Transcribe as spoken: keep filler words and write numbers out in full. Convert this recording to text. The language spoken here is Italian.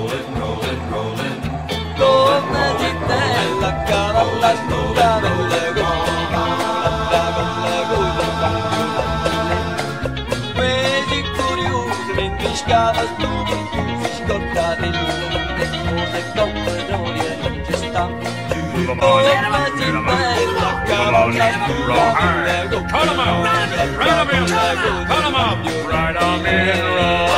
rolling, rolling, rolling. Come cittella cavalla nuda belle gola, belle gola, questi curiosi mentre scava stupi si scotta nell'onde come come non ci sta. Come cittella cavalla nuda belle gola, Cut 'em out! Right 'em in! Cut 'em out! Right 'em in!